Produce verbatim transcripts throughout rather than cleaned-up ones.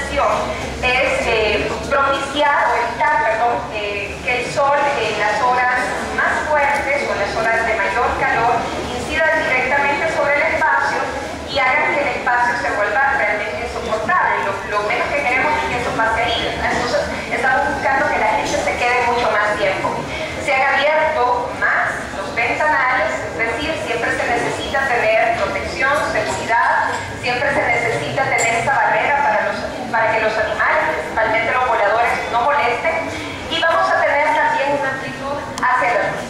iluminación es eh, propiciar o evitar, perdón, eh, que el sol en las horas más fuertes o en las horas de mayor calor incida directamente sobre el espacio y haga que el espacio se vuelva realmente insoportable. Lo, lo menos que queremos es que eso pase ahí, ¿verdad? Entonces estamos buscando que la gente se quede mucho más tiempo. Se han abierto más los ventanales, es decir, siempre se necesita tener protección, seguridad, siempre se necesita tener esta barrera para, los, para que los animales, principalmente los voladores, no molesten, y vamos a tener también una amplitud hacia la luz.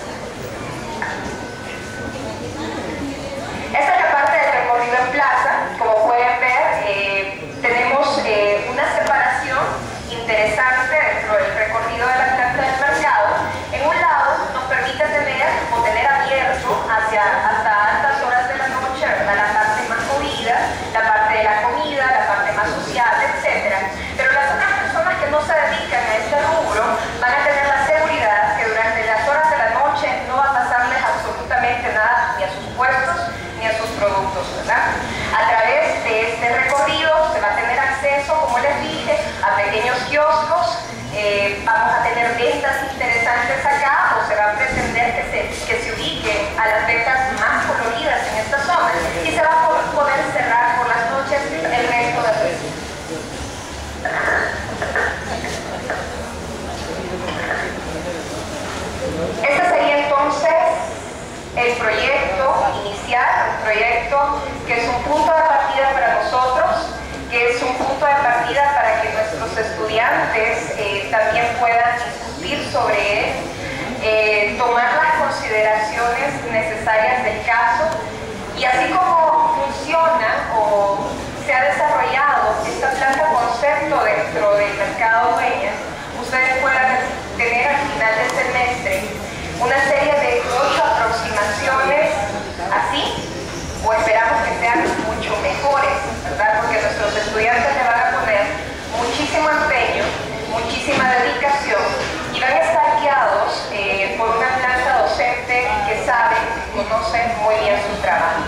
Esta es la parte del recorrido en plaza. Como pueden ver, eh, tenemos eh, una separación interesante dentro del recorrido de la planta del mercado. En un lado nos permite tener o tener abierto hacia hasta altas horas de la noche, ¿verdad?, la parte más movida, la parte de la comida, la parte más social, etcétera. Pero las otras personas que no se dedican a este rubro van a tener la seguridad que durante las horas de la noche no va a pasarles absolutamente nada ni a sus puestos ni a sus productos, ¿verdad? A través de este recorrido se va a tener acceso, como les dije, a pequeños kioscos. Eh, vamos a tener ventas interesantes acá, o se va a pretender que se, que se ubiquen a las ventas más coloridas en esta zona, y se va a poder cerrar por las noches el resto del recinto. Este sería entonces el proyecto inicial, un proyecto que es un punto de partida para nosotros, que es un punto de partida para que nuestros estudiantes eh, también puedan discutir sobre él, eh, tomar las consideraciones necesarias del caso, y así como funciona o se ha desarrollado esta planta concepto dentro del mercado Dueñas, ustedes puedan tener al final del semestre una serie de ocho aproximaciones así, o esperamos que sean mucho mejores, ¿verdad? Porque nuestros estudiantes le van a poner muchísimo empeño, muchísima dedicación, y van a estar guiados eh, por una planta docente que sabe, que conoce muy bien su trabajo.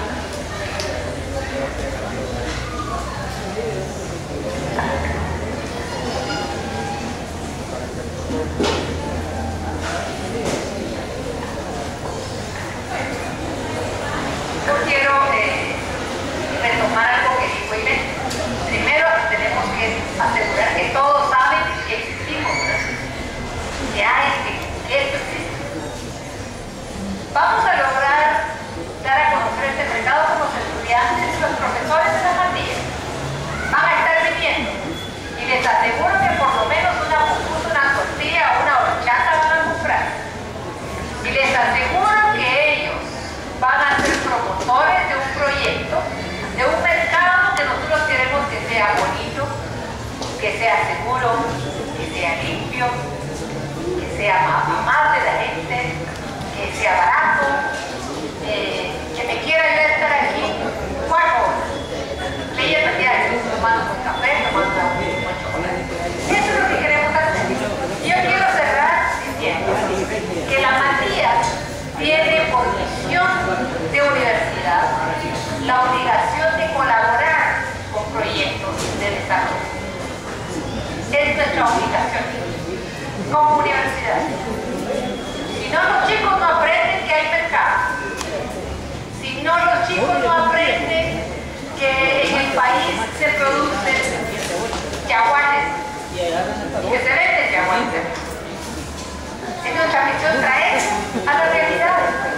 Yo quiero eh, retomar algo que dijo Inés. Primero tenemos que asegurar que todos saben que existimos, ¿verdad? Que hay, que, que esto existe. Vamos a lograr dar a conocer este mercado con los estudiantes y los profesores de las materias. Van a estar viniendo y les aseguro que por lo menos una pupusa, una tortilla o una horchata van a comprar. Y les aseguro que ellos van a ser promotores de un proyecto, de un mercado que nosotros queremos que sea bonito, que sea seguro, que sea limpio, que sea amable de la gente, que sea barato, eh, que me quiera yo estar aquí cuatro horas leyendo diario, tomando un café, tomando un buen chocolate. Eso es lo que queremos hacer. Y yo quiero cerrar diciendo que la Matías tiene por misión de universidad la obligación de colaborar con proyectos de desarrollo. Es nuestra obligación como universidad. Si no, los chicos no aprenden que hay mercado. Si no, los chicos no aprenden que en el país se producen yaguanes, que se venden yaguanes. Es nuestra misión traer a la realidad.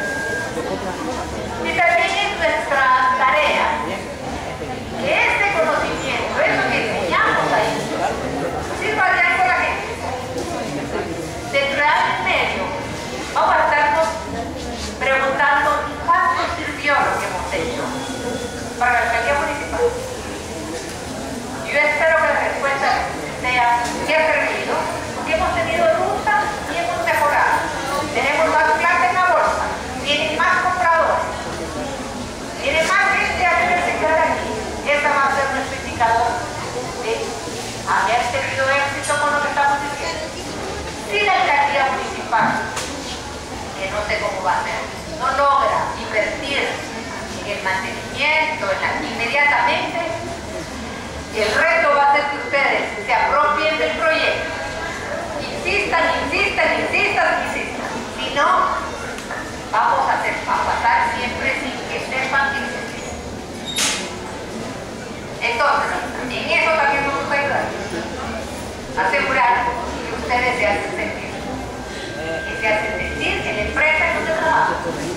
Y también es nuestra tarea que este conocimiento, eso que enseñamos ahí, sirva de algo a la gente. Detrás del medio, vamos a estarnos preguntando cuánto sirvió lo que hemos hecho para la alcaldía municipal. Yo espero que la respuesta sea que ha servido, que hemos tenido ruta y hemos mejorado. Tenemos más clases en la insistan, insistan, insistan, insistan. Si no, vamos a, hacer, a pasar siempre sin que sepan que existe. Entonces, en eso también vamos a ayudar. Asegurar que ustedes se hacen sentir. Que se hacen sentir en la empresa que usted trabaja.